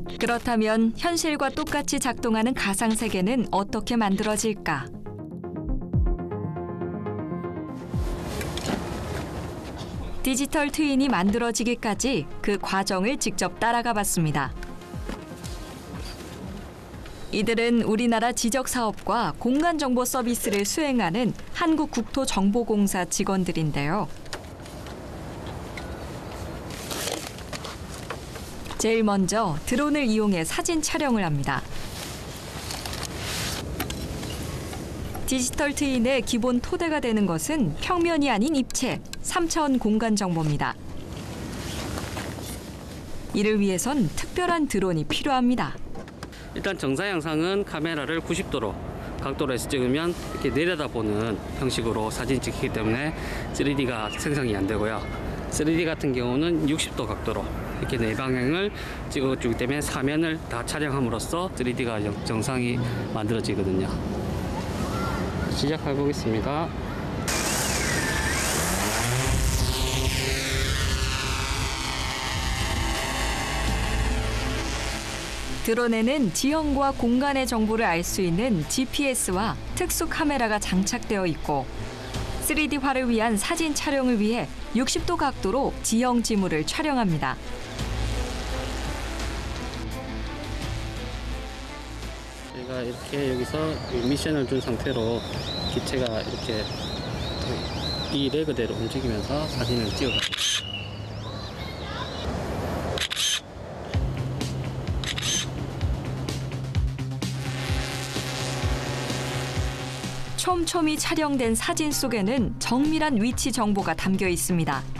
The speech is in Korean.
그렇다면 현실과 똑같이 작동하는 가상세계는 어떻게 만들어질까? 디지털 트윈이 만들어지기까지 그 과정을 직접 따라가 봤습니다. 이들은 우리나라 지적사업과 공간정보 서비스를 수행하는 한국국토정보공사 직원들인데요. 제일 먼저 드론을 이용해 사진 촬영을 합니다. 디지털 트윈의 기본 토대가 되는 것은 평면이 아닌 입체, 3차원 공간 정보입니다. 이를 위해선 특별한 드론이 필요합니다. 일단 정상 영상은 카메라를 90도로 각도로 해서 찍으면 이렇게 내려다보는 형식으로 사진 찍기 때문에 3D가 생성이 안 되고요. 3D 같은 경우는 60도 각도로 이렇게 네 방향을 찍어주기 때문에 사면을 다 촬영함으로써 3D가 정상이 만들어지거든요. 시작해 보겠습니다. 드론에는 지형과 공간의 정보를 알 수 있는 GPS와 특수 카메라가 장착되어 있고 3D화를 위한 사진 촬영을 위해 60도 각도로 지형 지물을 촬영합니다. 저희가 이렇게 여기서 미션을 준 상태로 기체가 이렇게 이 레그대로 움직이면서 사진을 찍어갑니다. 촘촘히 촬영된 사진 속에는 정밀한 위치 정보가 담겨 있습니다.